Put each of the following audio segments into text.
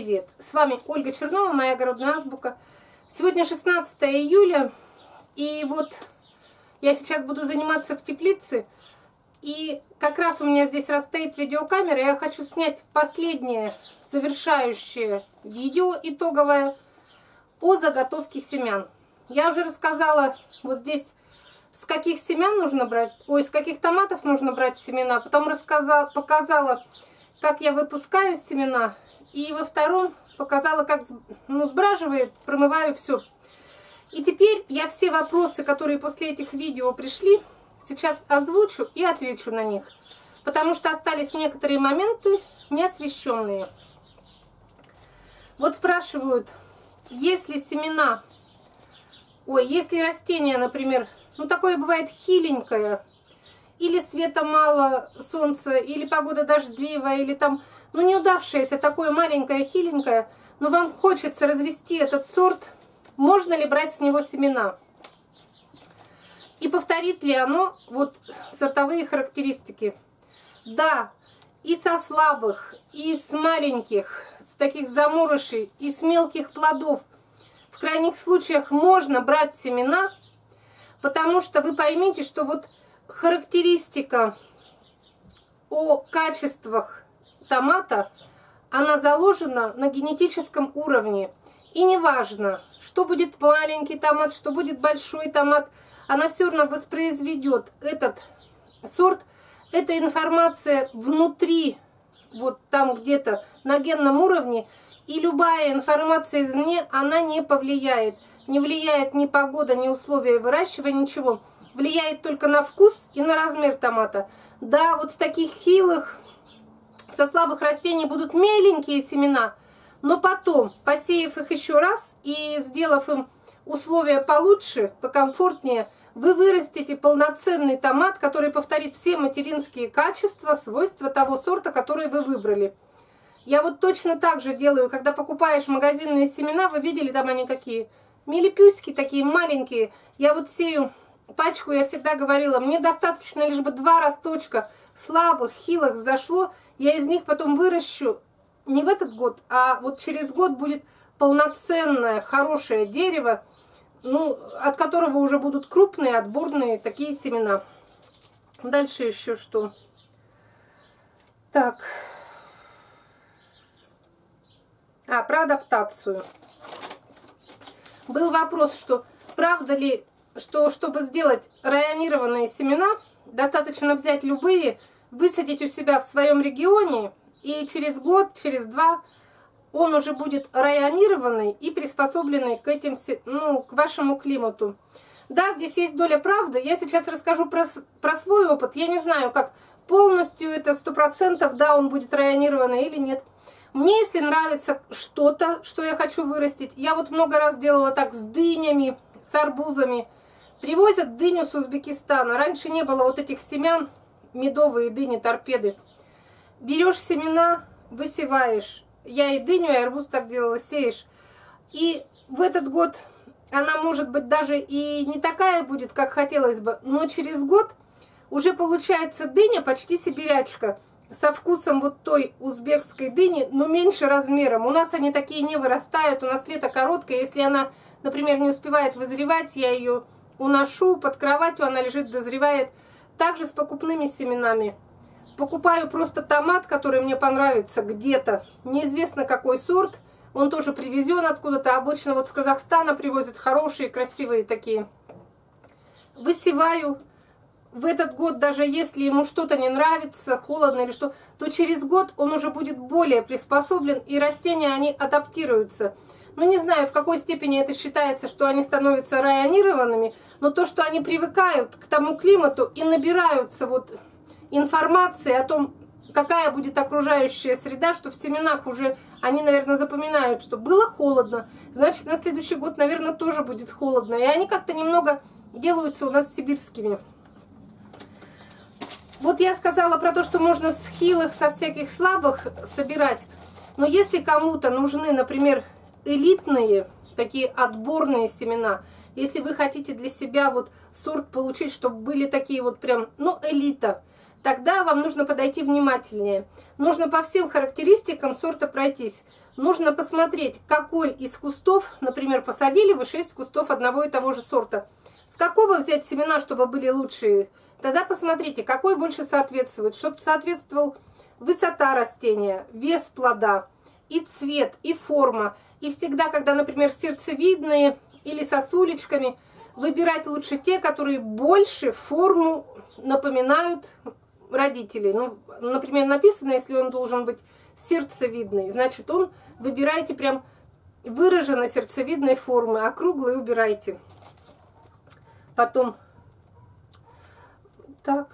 привет! С вами Ольга Чернова, моя огородная азбука. Сегодня 16 июля, и вот я сейчас буду заниматься в теплице. И как раз у меня здесь расстоит видеокамера, я хочу снять последнее завершающее видео итоговое о заготовке семян. Я уже рассказала вот здесь, с каких семян нужно брать, с каких томатов нужно брать семена. Потом показала, как я выпускаю семена. И во втором показала, как сбраживаю, промываю все. И теперь я все вопросы, которые после этих видео пришли, сейчас озвучу и отвечу на них. Потому что остались некоторые моменты неосвещенные. Вот спрашивают, если семена, если растение, например, такое бывает хиленькое, или света мало, солнца, или погода дождливая, или там, неудавшееся, такое маленькое, хиленькое, но вам хочется развести этот сорт, можно ли брать с него семена? И повторит ли оно сортовые характеристики? Да, и со слабых, и с маленьких, с таких заморышей, и с мелких плодов, в крайних случаях можно брать семена, потому что вы поймите, что характеристика о качествах томата, она заложена на генетическом уровне. И неважно, что будет маленький томат, что будет большой томат, она все равно воспроизведет этот сорт. Эта информация внутри, там где-то на генном уровне, и любая информация извне, она не повлияет. Не влияет ни погода, ни условия выращивания, ничего. Влияет только на вкус и на размер томата. Да, с таких хилых, со слабых растений будут меленькие семена, но потом, посеяв их еще раз и сделав им условия получше, покомфортнее, вы вырастите полноценный томат, который повторит все материнские качества, свойства того сорта, который вы выбрали. Я точно так же делаю, когда покупаешь магазинные семена, вы видели, там они какие? Милипюськи такие маленькие. Я сею пачку, я всегда говорила, мне достаточно лишь бы 2 росточка слабых, хилых взошло, я из них потом выращу не в этот год, а через год будет полноценное, хорошее дерево, от которого уже будут крупные, отборные такие семена. Дальше еще что? Так. Про адаптацию. Был вопрос, что правда ли, что чтобы сделать районированные семена, достаточно взять любые, высадить у себя в своем регионе, и через год, через 2 он уже будет районированный и приспособленный к этим, к вашему климату. Да, здесь есть доля правды. Я сейчас расскажу про свой опыт. Я не знаю, как полностью это 100%, да, он будет районированный или нет. Мне, если нравится что-то, что я хочу вырастить, я много раз делала так с дынями, с арбузами. Привозят дыню с Узбекистана. Раньше не было этих семян, медовые дыни, торпеды. Берешь семена, высеваешь. Я и дыню, и арбуз так делала, сеешь. И в этот год она, может быть, даже и не такая будет, как хотелось бы, но через год уже получается дыня почти сибирячка. Со вкусом той узбекской дыни, но меньше размером. У нас они такие не вырастают, у нас лето короткое. Если она, например, не успевает вызревать, я ее уношу под кроватью, она лежит, дозревает. Также с покупными семенами. Покупаю просто томат, который мне понравится где-то. Неизвестно какой сорт. Он тоже привезен откуда-то. Обычно с Казахстана привозят хорошие, красивые такие. Высеваю. В этот год, даже если ему что-то не нравится, холодно или что, то через год он уже будет более приспособлен, и растения, они адаптируются. Не знаю, в какой степени это считается, что они становятся районированными, но то, что они привыкают к тому климату и набираются информации о том, какая будет окружающая среда, что в семенах уже они, наверное, запоминают, что было холодно, значит, на следующий год, наверное, тоже будет холодно. И они как-то немного делаются у нас сибирскими. Я сказала про то, что можно с хилых, со всяких слабых собирать. Но если кому-то нужны, например, элитные, такие отборные семена, если вы хотите для себя сорт получить, чтобы были такие прям, элита, тогда вам нужно подойти внимательнее. Нужно по всем характеристикам сорта пройтись. Нужно посмотреть, какой из кустов, например, посадили вы 6 кустов одного и того же сорта. С какого взять семена, чтобы были лучшие? Тогда посмотрите, какой больше соответствует. Чтобы соответствовал высота растения, вес плода, и цвет, и форма. И всегда, когда, например, сердцевидные или сосулечками, выбирать лучше те, которые больше форму напоминают родителей. Ну, например, написано, если он должен быть сердцевидный, значит, выбирайте прям выраженно сердцевидной формы, а круглые убирайте. Потом, так,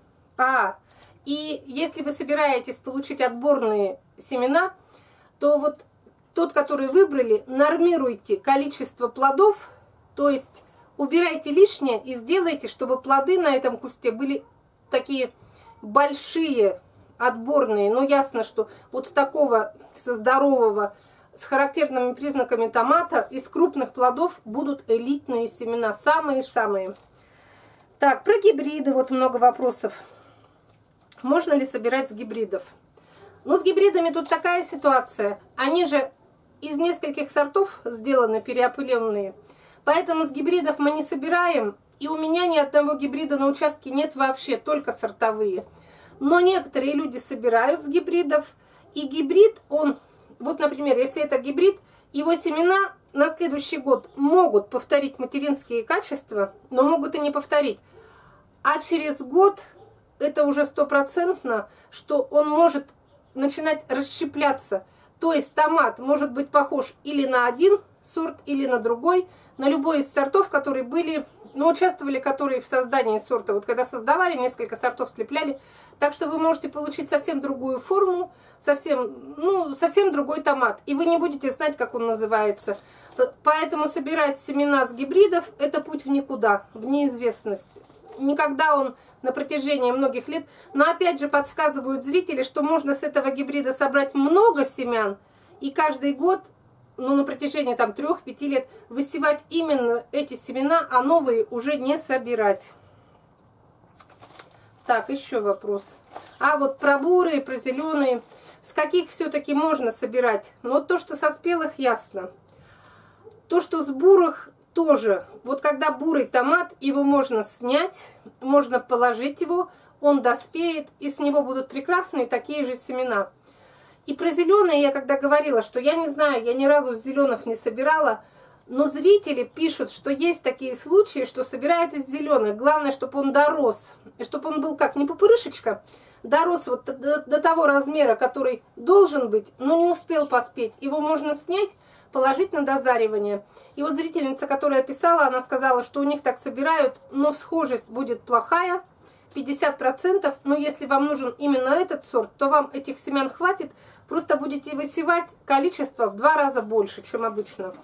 и если вы собираетесь получить отборные семена, то вот тот, который выбрали, нормируйте количество плодов, то есть убирайте лишнее и сделайте, чтобы плоды на этом кусте были такие большие, отборные. Но ясно, что вот с такого, со здорового, с характерными признаками томата, из крупных плодов будут элитные семена, самые-самые. Так, про гибриды вот много вопросов. Можно ли собирать с гибридов? Ну, с гибридами тут такая ситуация. Они же из нескольких сортов сделаны, переопыленные. Поэтому с гибридов мы не собираем. И у меня ни одного гибрида на участке нет вообще, только сортовые. Но некоторые люди собирают с гибридов. И гибрид, он, вот, например, если это гибрид, его семена на следующий год могут повторить материнские качества, но могут и не повторить. А через год это уже стопроцентно, что он может начинать расщепляться. То есть томат может быть похож или на один сорт, или на другой, на любой из сортов, которые были, ну, участвовали, которые в создании сорта. Вот когда создавали, несколько сортов слепляли. Так что вы можете получить совсем другую форму, совсем другой томат. И вы не будете знать, как он называется. Поэтому собирать семена с гибридов – это путь в никуда, в неизвестность. Никогда он на протяжении многих лет. Но опять же подсказывают зрители, что можно с этого гибрида собрать много семян. И каждый год, ну, на протяжении там 3-5 лет высевать именно эти семена, а новые уже не собирать. Так, еще вопрос. А вот про бурые, про зеленые. С каких все-таки можно собирать? Ну, вот то, что со спелых, ясно. То, что с бурых, тоже. Вот когда бурый томат, его можно снять, можно положить его, он доспеет, и с него будут прекрасные такие же семена. И про зеленые я когда говорила, что я не знаю, я ни разу с зеленых не собирала, но зрители пишут, что есть такие случаи, что собирают из зеленых. Главное, чтобы он дорос, и чтобы он был как не пупырышечка, дорос вот до того размера, который должен быть, но не успел поспеть. Его можно снять, положить на дозаривание. И вот зрительница, которая писала, она сказала, что у них так собирают, но всхожесть будет плохая, 50%. Но если вам нужен именно этот сорт, то вам этих семян хватит. Просто будете высевать количество в 2 раза больше, чем обычно.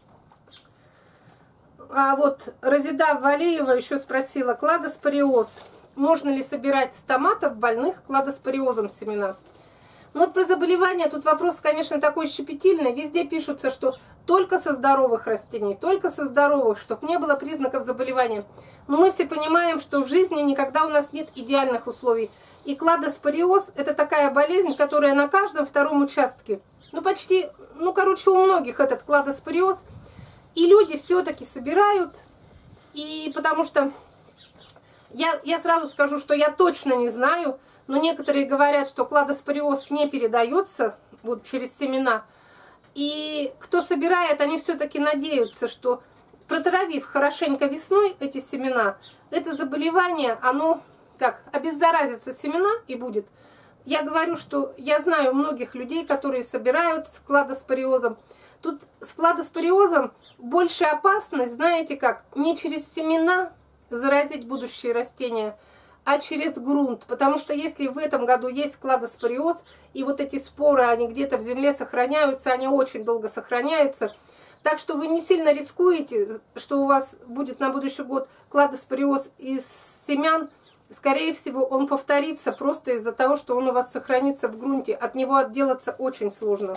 А вот Разида Валеева еще спросила, кладоспориоз. Можно ли собирать с томатов больных кладоспориозом семена? Ну вот про заболевания тут вопрос, конечно, такой щепетильный. Везде пишутся, что только со здоровых растений, только со здоровых, чтобы не было признаков заболевания. Но мы все понимаем, что в жизни никогда у нас нет идеальных условий. И кладоспориоз – это такая болезнь, которая на каждом втором участке. Ну почти, ну короче, у многих этот кладоспориоз. И люди все-таки собирают. И потому что я сразу скажу, что я точно не знаю, но некоторые говорят, что кладоспориоз не передается вот через семена. И кто собирает, они все-таки надеются, что протравив хорошенько весной эти семена, это заболевание, оно как обеззаразится семена и будет. Я говорю, что я знаю многих людей, которые собирают с кладоспориозом. Тут с кладоспориозом больше опасность, знаете как, не через семена заразить будущие растения, а через грунт. Потому что если в этом году есть кладоспориоз, и вот эти споры, они где-то в земле сохраняются, они очень долго сохраняются. Так что вы не сильно рискуете, что у вас будет на будущий год кладоспориоз из семян. Скорее всего, он повторится просто из-за того, что он у вас сохранится в грунте. От него отделаться очень сложно.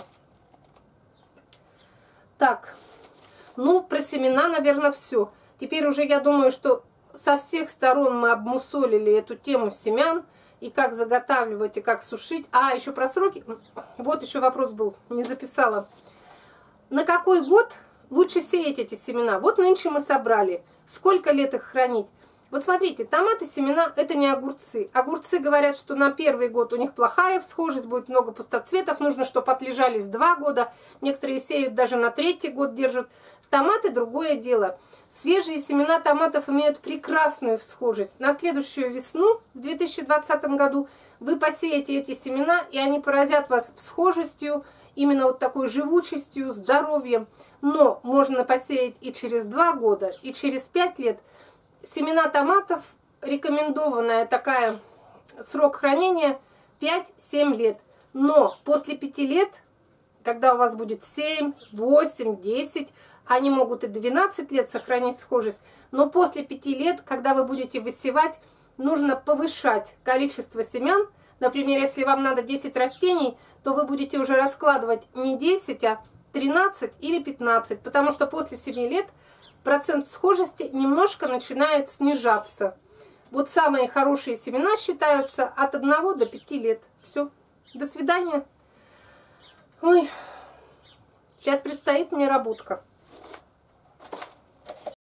Так, ну, про семена, наверное, все. Теперь уже я думаю, что со всех сторон мы обмусолили эту тему семян. и как заготавливать, и как сушить. А, еще про сроки. Вот еще вопрос был, не записала. На какой год лучше сеять эти семена? Вот нынче мы собрали. Сколько лет их хранить? Вот смотрите, томаты, семена – это не огурцы. Огурцы говорят, что на первый год у них плохая всхожесть, будет много пустоцветов, нужно, чтобы отлежались 2 года. Некоторые сеют даже на 3-й год держат. Томаты – другое дело. Свежие семена томатов имеют прекрасную всхожесть. На следующую весну, в 2020 году, вы посеете эти семена, и они поразят вас всхожестью, именно вот такой живучестью, здоровьем. Но можно посеять и через 2 года, и через 5 лет. Семена томатов, рекомендованная такая срок хранения 5-7 лет. Но после 5 лет, когда у вас будет 7, 8, 10, они могут и 12 лет сохранить схожесть. Но после 5 лет, когда вы будете высевать, нужно повышать количество семян. Например, если вам надо 10 растений, то вы будете уже раскладывать не 10, а 13 или 15. Потому что после 7 лет процент схожести немножко начинает снижаться. Вот самые хорошие семена считаются от 1 до 5 лет. Все. До свидания. Ой, сейчас предстоит мне работка.